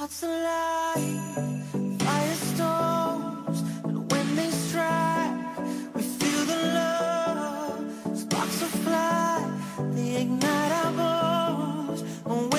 hearts alive, firestorms, and when they strike, we feel the love. Sparks will fly, they ignite our bones.